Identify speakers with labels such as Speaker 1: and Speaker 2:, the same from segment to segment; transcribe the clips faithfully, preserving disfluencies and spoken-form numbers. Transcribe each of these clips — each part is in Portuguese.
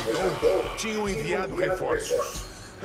Speaker 1: então tinham enviado reforços.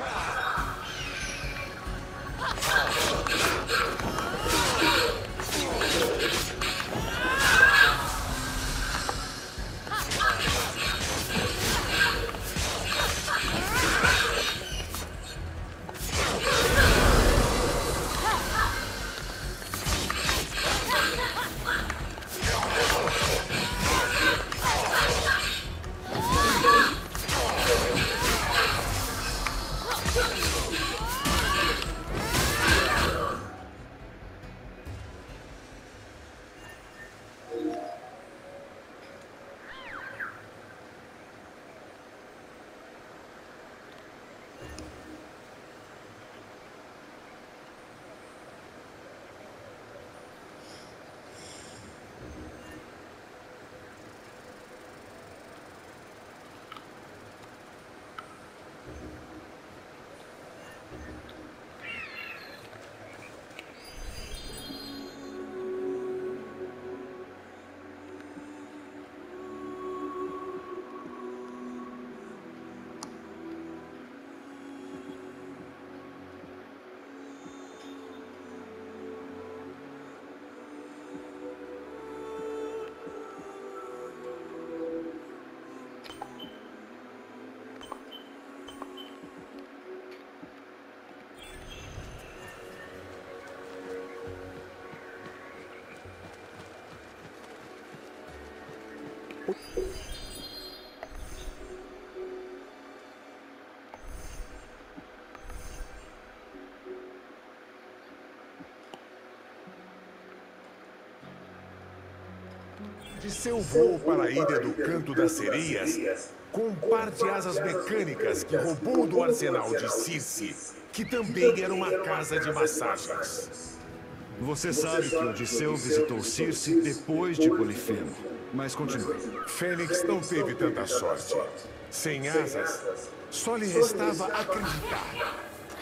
Speaker 1: De seu voo para a Ilha do Canto das Sereias, com um par de asas mecânicas que roubou do arsenal de Circe, que também era uma casa de massagens.
Speaker 2: Você sabe que Odisseu visitou Circe depois de Polifemo, mas continue.
Speaker 1: Fênix não teve tanta sorte. Sem asas, só lhe restava acreditar.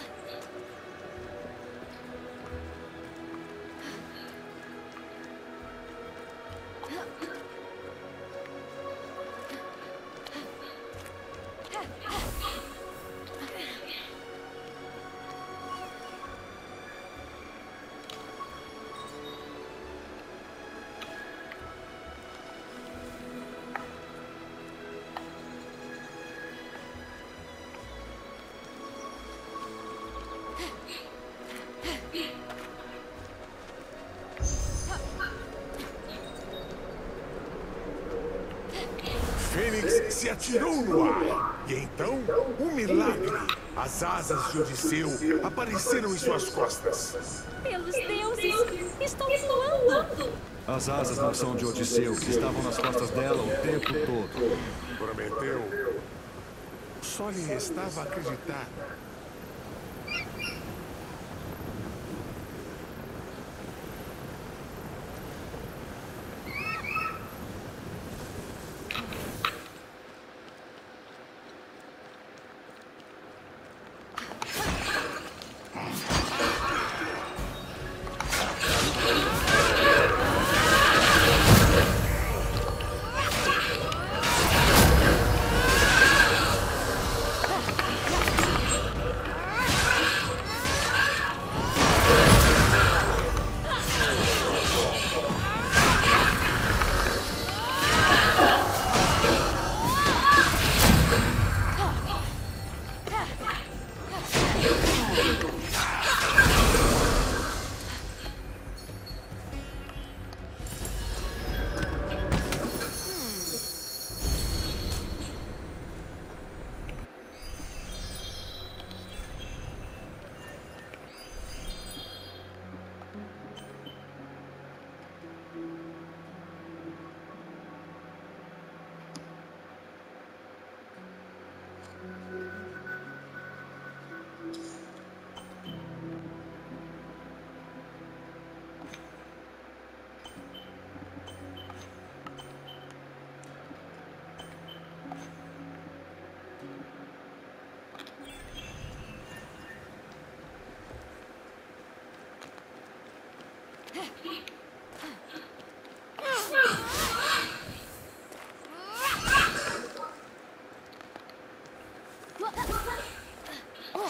Speaker 1: Fênix se atirou no ar. E então, um milagre. As asas de Odisseu apareceram em suas costas.
Speaker 3: Pelos deuses, estou voando.
Speaker 2: As asas não são de Odisseu, que estavam nas costas dela o tempo todo.
Speaker 1: Prometeu. Só lhe restava acreditar.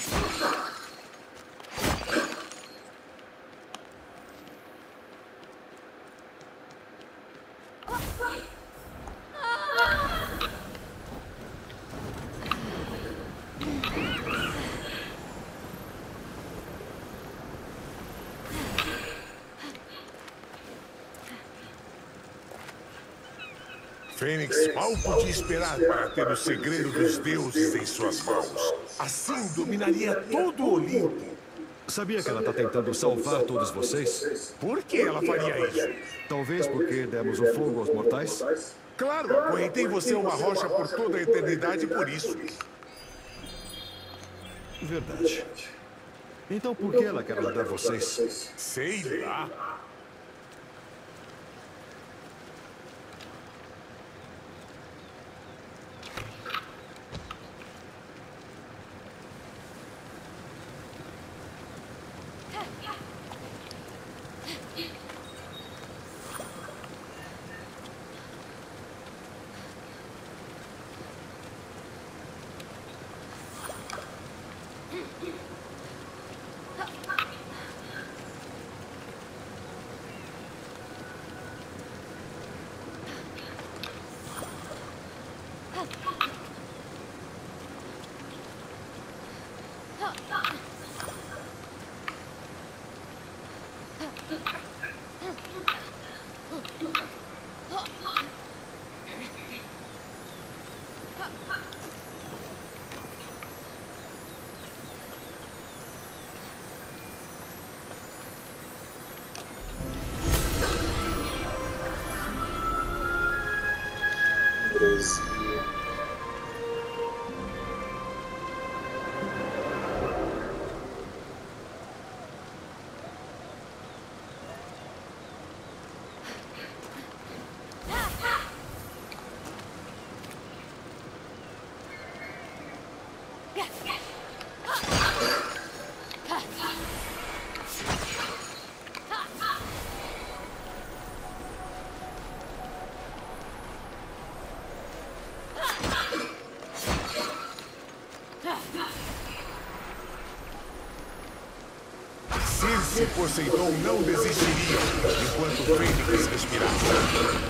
Speaker 1: Fênix mal podia esperar para ter o segredo dos deuses em suas mãos. Assim dominaria todo o Olimpo.
Speaker 2: Sabia que ela está tentando salvar todos vocês?
Speaker 1: Por que ela faria isso?
Speaker 2: Talvez porque demos o fogo aos mortais?
Speaker 1: Claro, acorrentei você a uma rocha por toda a eternidade por isso.
Speaker 2: Verdade. Então por que ela quer ajudar vocês?
Speaker 1: Sei lá. Circe e Poseidon não desistiriam enquanto o Fênix respirasse.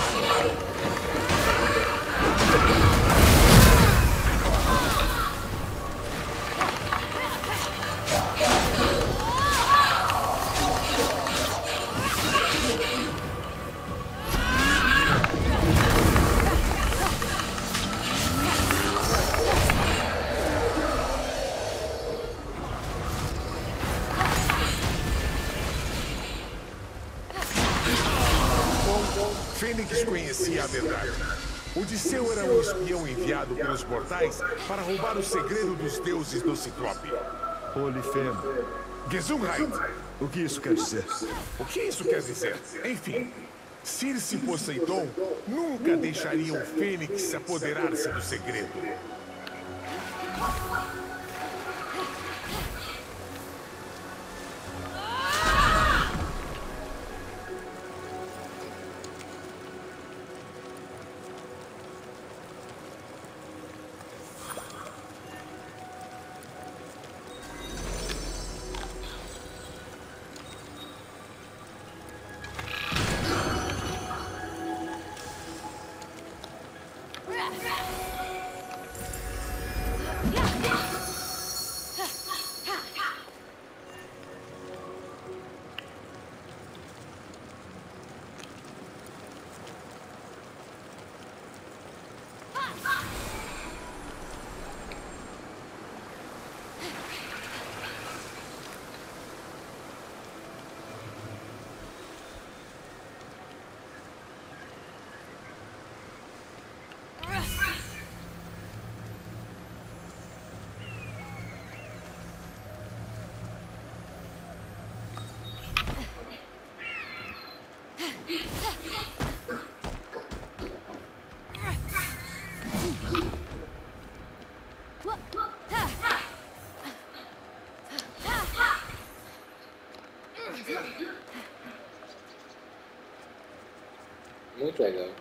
Speaker 1: Fênix conhecia a verdade. Odisseu era um espião enviado pelos mortais para roubar o segredo dos deuses do Ciclope.
Speaker 2: Polifemo.
Speaker 1: Gesundheit!
Speaker 2: O que isso quer dizer?
Speaker 1: O que isso quer dizer? Enfim, Circe e Poseidon nunca deixariam Fênix apoderar-se do segredo.
Speaker 4: Muito legal.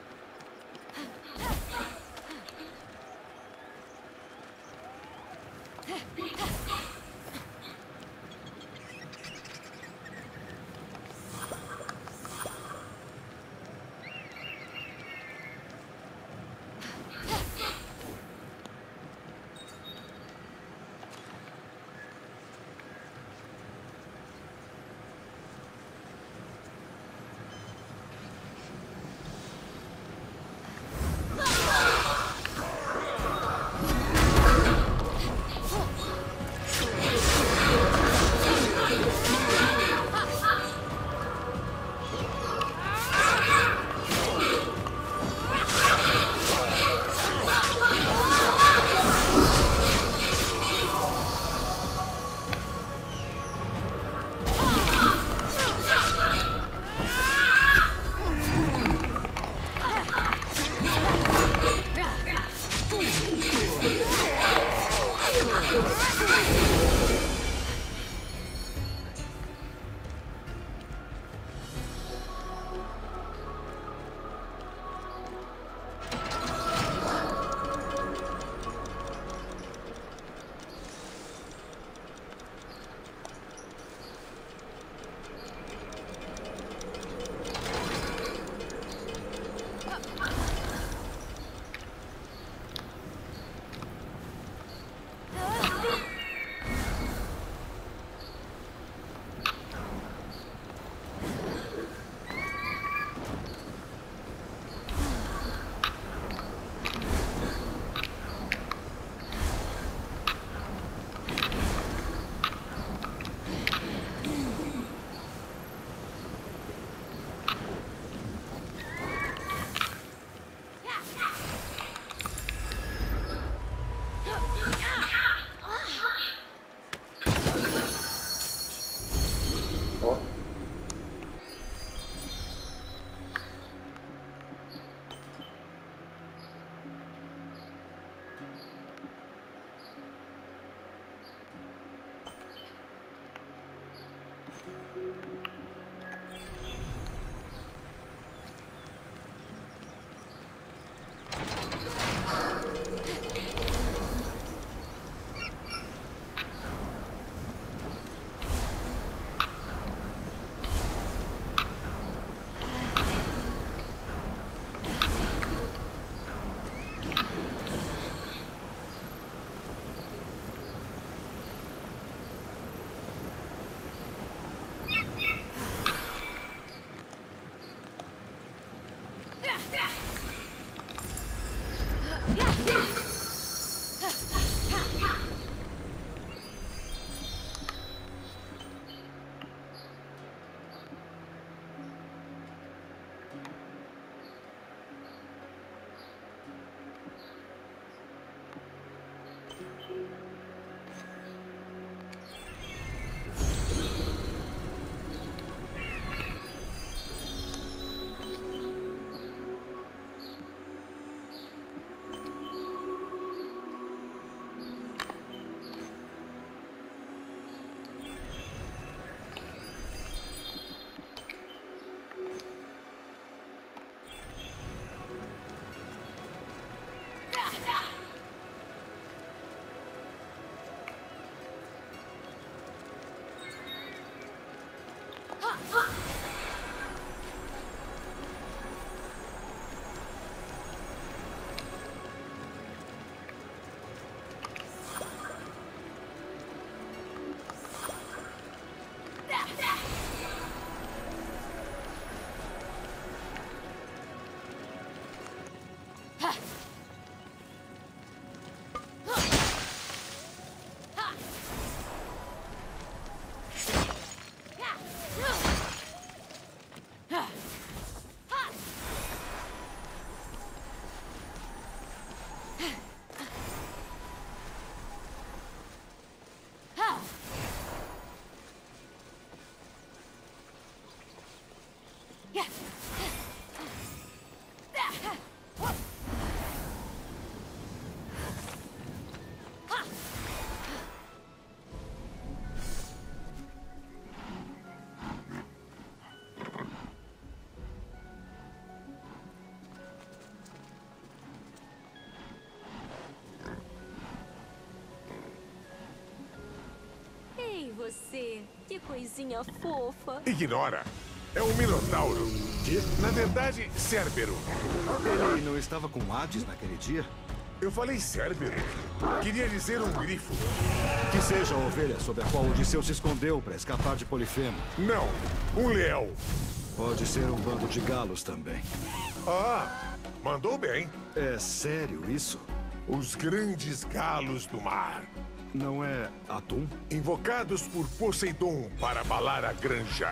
Speaker 3: você. Que coisinha fofa.
Speaker 1: Ignora. É um minotauro.
Speaker 2: Que?
Speaker 1: Na verdade, Cérbero.
Speaker 2: Ele não estava com Hades naquele dia?
Speaker 1: Eu falei Cérbero. Queria dizer um grifo.
Speaker 2: Que seja a ovelha sob a qual Odisseu se escondeu para escapar de Polifemo.
Speaker 1: Não, um leão.
Speaker 2: Pode ser um bando de galos também.
Speaker 1: Ah, mandou bem.
Speaker 2: É sério isso?
Speaker 1: Os grandes galos do mar.
Speaker 2: Não é atum?
Speaker 1: Invocados por Poseidon para abalar a granja.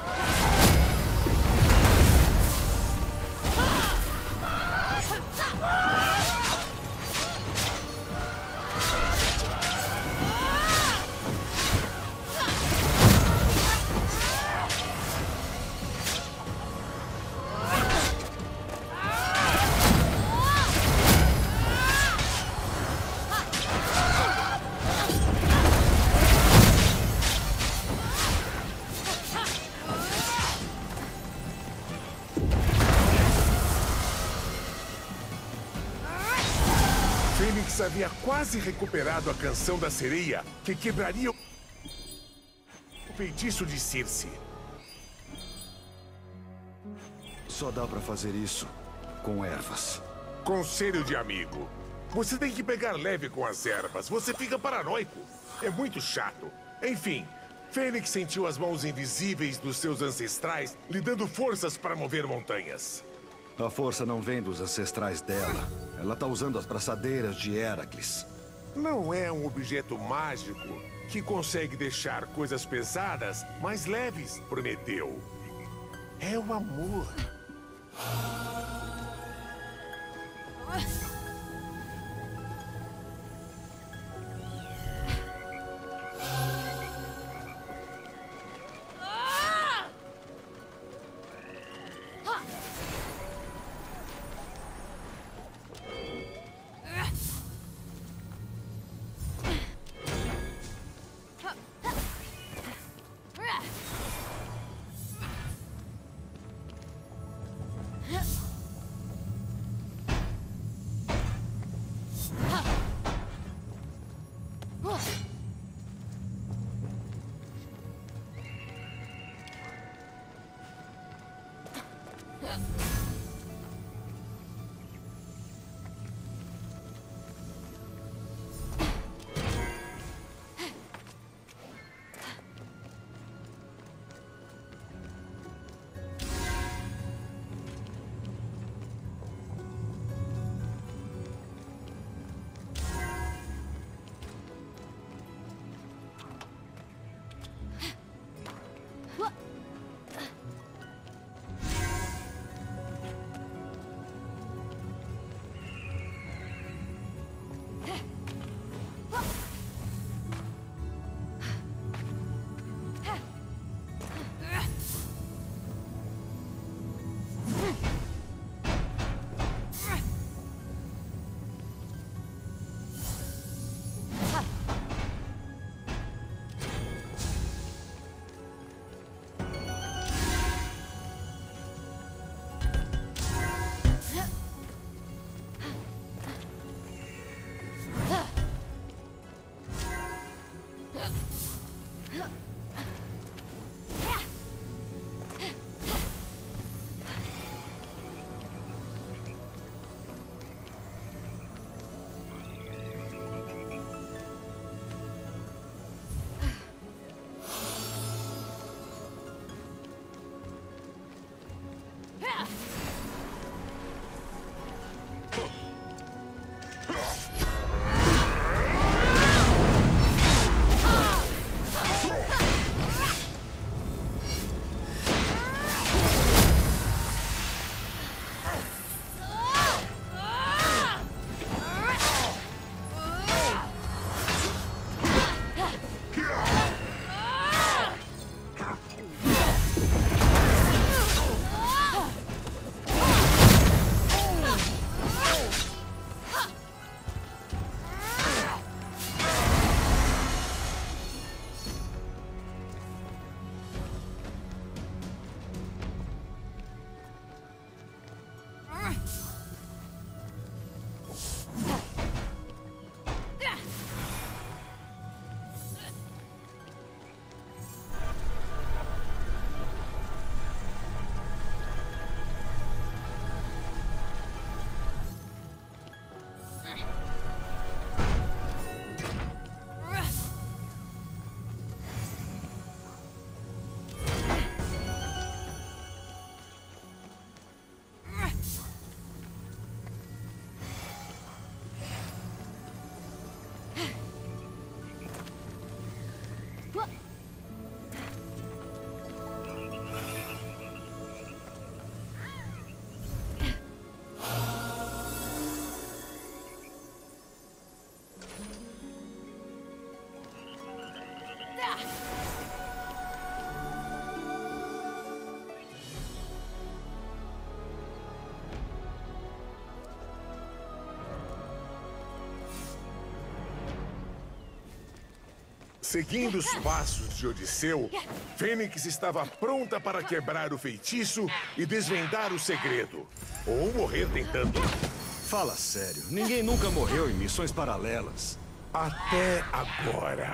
Speaker 1: Fênix havia quase recuperado a canção da sereia que quebraria o feitiço de Circe.
Speaker 2: Só dá pra fazer isso com ervas.
Speaker 1: Conselho de amigo. Você tem que pegar leve com as ervas. Você fica paranoico. É muito chato. Enfim, Fênix sentiu as mãos invisíveis dos seus ancestrais lhe dando forças para mover montanhas.
Speaker 2: A força não vem dos ancestrais dela. Ela tá usando as braçadeiras de Heracles.
Speaker 1: Não é um objeto mágico que consegue deixar coisas pesadas mais leves, Prometeu. É o amor. Seguindo os passos de Odisseu, Fênix estava pronta para quebrar o feitiço e desvendar o segredo. Ou morrer tentando.
Speaker 2: Fala sério, ninguém nunca morreu em missões paralelas.
Speaker 1: Até agora.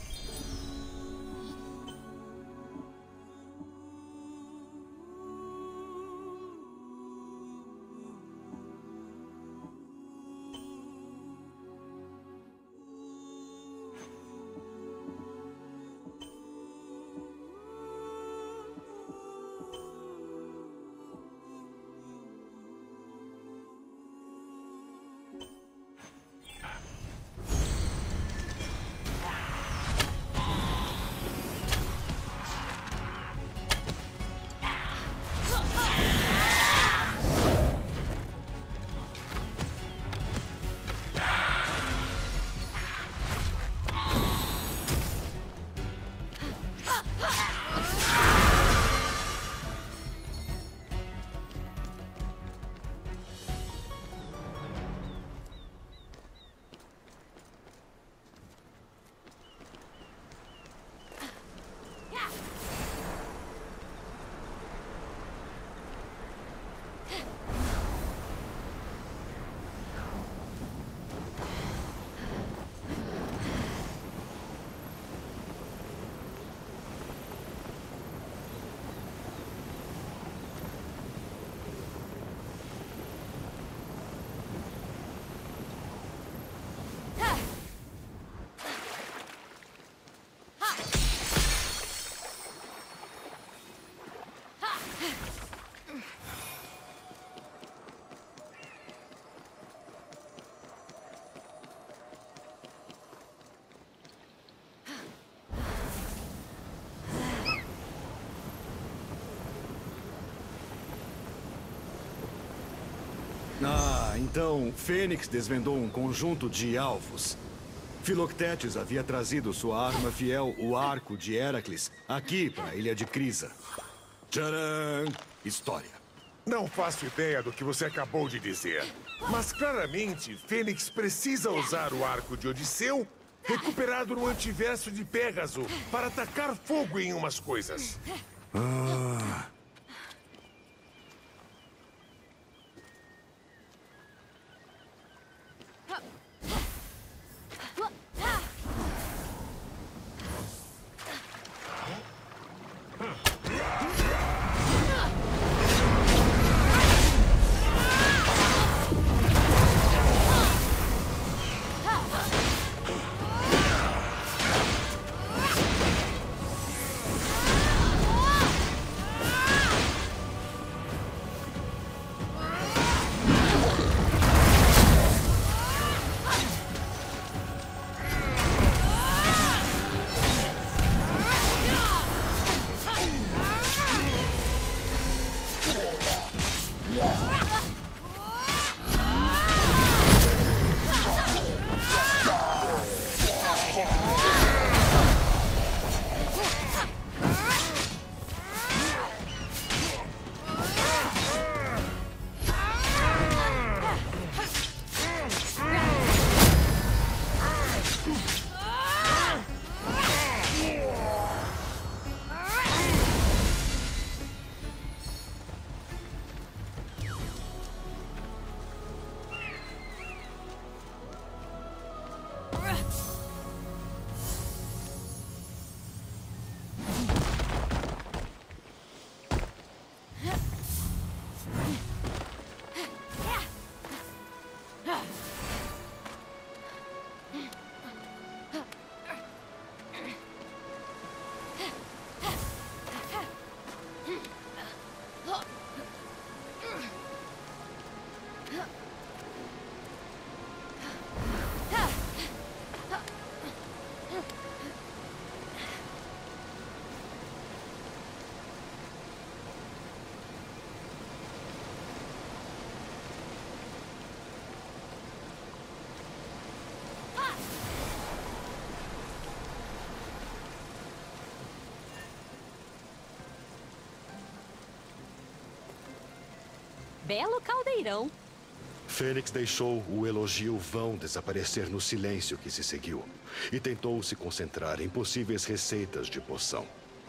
Speaker 2: Ah, então Fênix desvendou um conjunto de alvos. Filoctetes havia trazido sua arma fiel, o arco de Heracles, aqui para a ilha de Crisa. Tcharam! História.
Speaker 1: Não faço ideia do que você acabou de dizer. Mas claramente, Fênix precisa usar o arco de Odisseu, recuperado no antiverso de Pégaso, para atacar fogo em umas coisas.
Speaker 2: Ah...
Speaker 3: Belo caldeirão.
Speaker 2: Fênix deixou o elogio vão desaparecer no silêncio que se seguiu e tentou se concentrar em possíveis receitas de poção.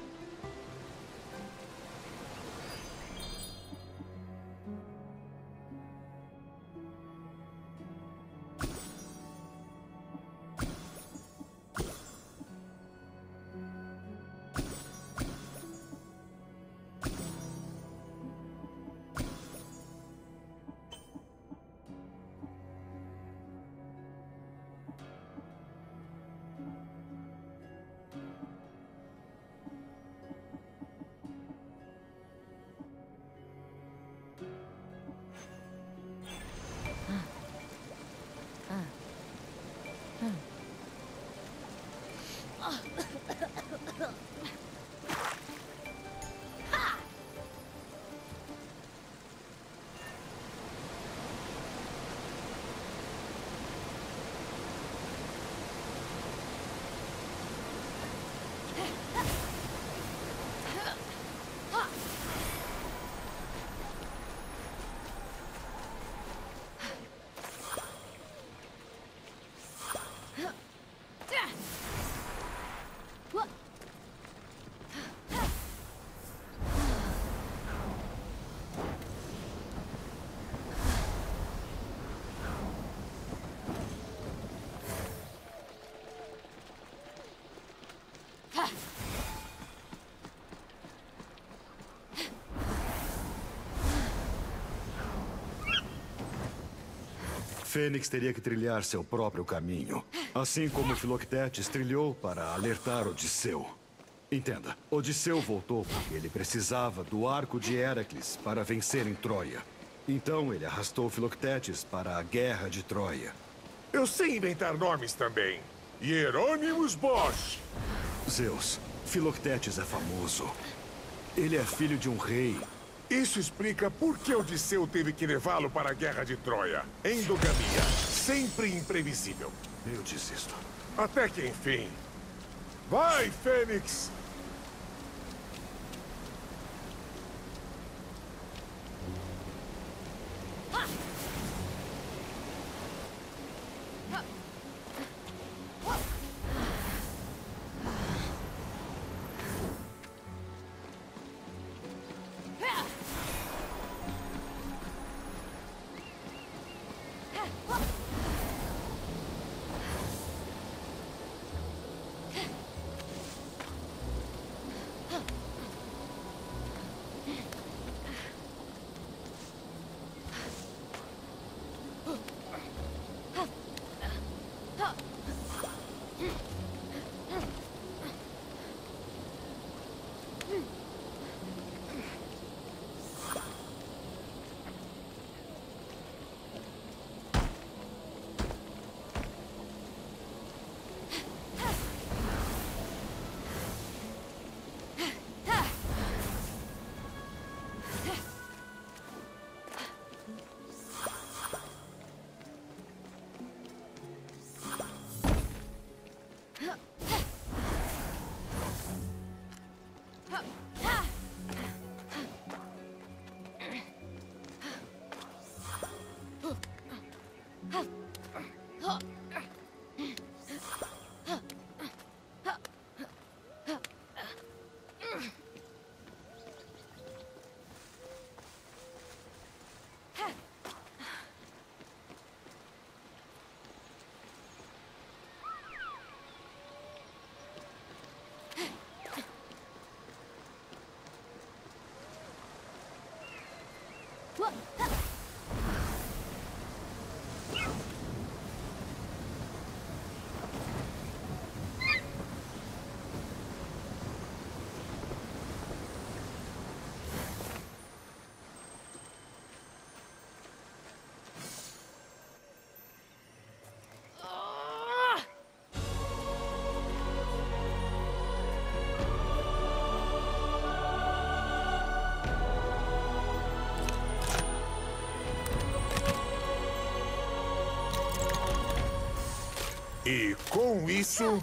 Speaker 2: Fênix teria que trilhar seu próprio caminho, assim como Filoctetes trilhou para alertar Odisseu. Entenda, Odisseu voltou porque ele precisava do arco de Heracles para vencer em Troia. Então ele arrastou Filoctetes para a Guerra de Troia.
Speaker 1: Eu sei inventar nomes também. Hieronymus Bosch.
Speaker 2: Zeus, Filoctetes é famoso. Ele é filho de um rei.
Speaker 1: Isso explica por que Odisseu teve que levá-lo para a Guerra de Troia. Endogamia, sempre imprevisível.
Speaker 2: Eu desisto.
Speaker 1: Até que enfim. Vai, Fênix! E com isso,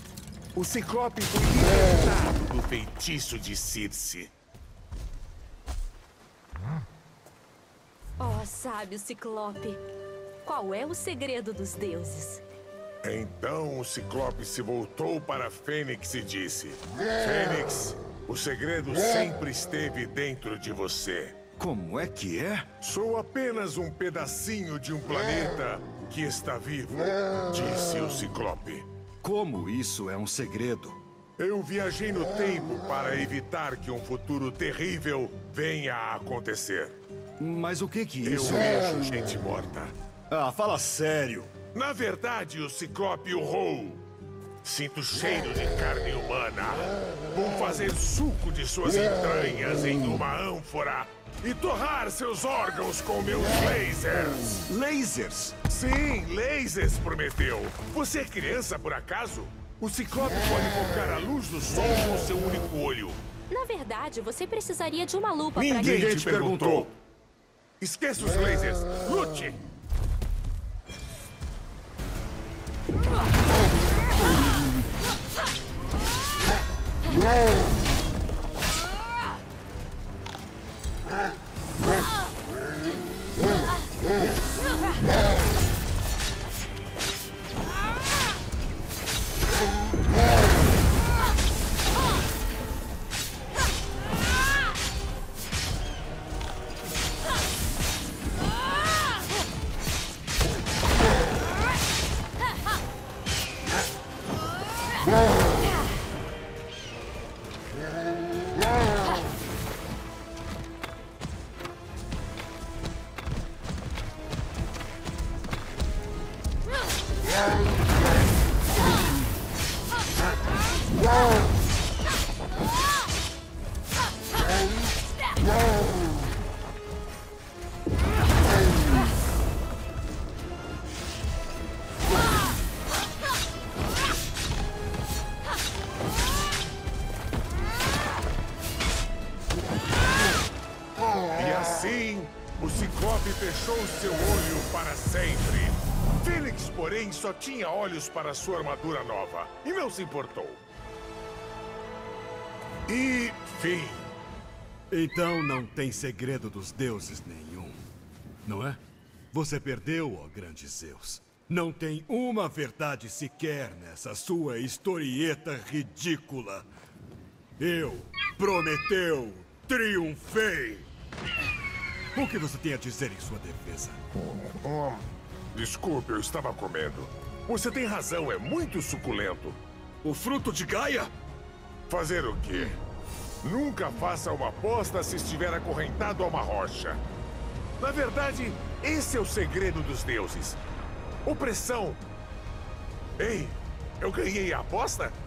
Speaker 1: o Ciclope foi libertado do feitiço de Circe.
Speaker 3: Oh, sábio Ciclope. Qual é o segredo dos deuses?
Speaker 1: Então o Ciclope se voltou para Fênix e disse: Fênix, o segredo sempre esteve dentro de você.
Speaker 2: Como é que é?
Speaker 1: Sou apenas um pedacinho de um planeta que está vivo, disse o Ciclope.
Speaker 2: Como isso é um segredo?
Speaker 1: Eu viajei no tempo para evitar que um futuro terrível venha a acontecer.
Speaker 2: Mas o que que
Speaker 1: Eu
Speaker 2: isso...
Speaker 1: vejo gente morta.
Speaker 2: Ah, fala sério.
Speaker 1: Na verdade, o Ciclope urrou. Sinto cheiro de carne humana. Vou fazer suco de suas entranhas em uma ânfora e torrar seus órgãos com meus lasers.
Speaker 2: Lasers?
Speaker 1: Sim, lasers, Prometeu. Você é criança, por acaso? O Ciclope pode focar a luz do sol com o seu único olho.
Speaker 3: Na verdade, você precisaria de uma lupa para...
Speaker 1: Ninguém
Speaker 2: Ninguém
Speaker 1: te
Speaker 2: te
Speaker 1: perguntou.
Speaker 2: perguntou.
Speaker 1: Esqueça os lasers. Lute! E assim, o Ciclope fechou seu olho para sempre. Fênix, porém, só tinha olhos para sua armadura nova e não se importou. E fim.
Speaker 2: Então não tem segredo dos deuses nenhum, não é? Você perdeu, ó grande Zeus. Não tem uma verdade sequer nessa sua historieta ridícula. Eu, Prometeu, triunfei! O que você tem a dizer em sua defesa?
Speaker 1: Hum, desculpe, eu estava comendo. Você tem razão, é muito suculento.
Speaker 2: O fruto de Gaia?
Speaker 1: Fazer o quê? Nunca faça uma aposta se estiver acorrentado a uma rocha. Na verdade, esse é o segredo dos deuses. Opressão. Ei, eu ganhei a aposta?